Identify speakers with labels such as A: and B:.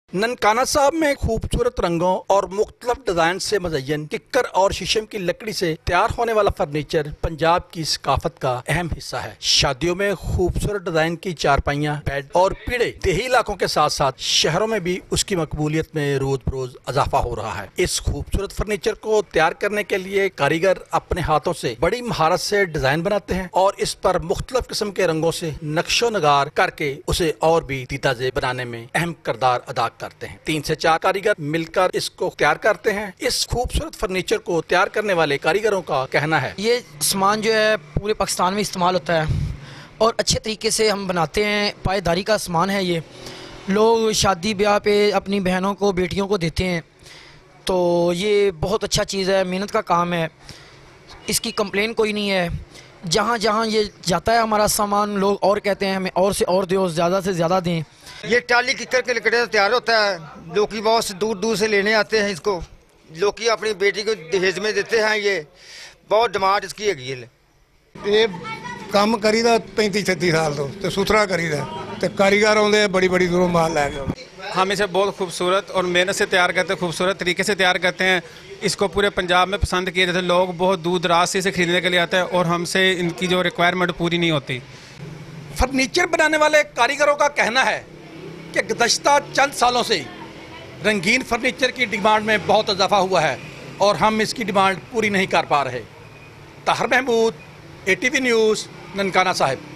A: ननकाना साहब में खूबसूरत रंगों और मुख्तलिफ डिजाइन से मुज़य्यन किक्कर और शीशम की लकड़ी से तैयार होने वाला फर्नीचर पंजाब की सकाफत का अहम हिस्सा है। शादियों में खूबसूरत डिजाइन की चारपाइयाँ, बेड और पीढ़े देही इलाकों के साथ साथ शहरों में भी उसकी मकबूलियत में रोज बरोज इजाफा हो रहा है। इस खूबसूरत फर्नीचर को तैयार करने के लिए कारीगर अपने हाथों से बड़ी महारत से डिजाइन बनाते हैं और इस पर मुख्तलिफ किस्म के रंगों से नक्शो नगार करके उसे और भी दीदाजे बनाने में अहम किरदार अदा करते हैं। 3 से 4 कारीगर मिलकर इसको तैयार करते हैं। इस खूबसूरत फर्नीचर को तैयार करने वाले कारीगरों का कहना है,
B: ये सामान जो है पूरे पाकिस्तान में इस्तेमाल होता है और अच्छे तरीके से हम बनाते हैं। पायदारी का सामान है। ये लोग शादी ब्याह पे अपनी बहनों को, बेटियों को देते हैं, तो ये बहुत अच्छा चीज़ है, मेहनत का काम है, इसकी कंप्लेन कोई नहीं है। जहाँ जहाँ ये जाता है हमारा सामान, लोग और कहते हैं हमें और से और दो, ज़्यादा से ज़्यादा दें।
C: ये टाली किक्कर के लकड़े से तैयार होता है। लोग बहुत से दूर दूर से लेने आते हैं इसको। लोग अपनी बेटी को दहेज में देते हैं। ये बहुत डिमांड इसकी है।
D: ये काम करीदा 35-36 साल तो सुथरा करीदा तो कारीगर आते बड़ी बड़ी दूरों माल लैके।
E: हम इसे बहुत खूबसूरत और मेहनत से तैयार करते हैं, खूबसूरत तरीके से तैयार करते हैं। इसको पूरे पंजाब में पसंद किए जाते हैं। लोग बहुत दूर दराज से इसे खरीदने के लिए आते हैं और हमसे इनकी जो रिक्वायरमेंट पूरी नहीं होती।
A: फर्नीचर बनाने वाले कारीगरों का कहना है कि गुज़श्ता चंद सालों से रंगीन फर्नीचर की डिमांड में बहुत इजाफा हुआ है और हम इसकी डिमांड पूरी नहीं कर पा रहे। Tahir Mahmood, ATV news, Nankana Sahib.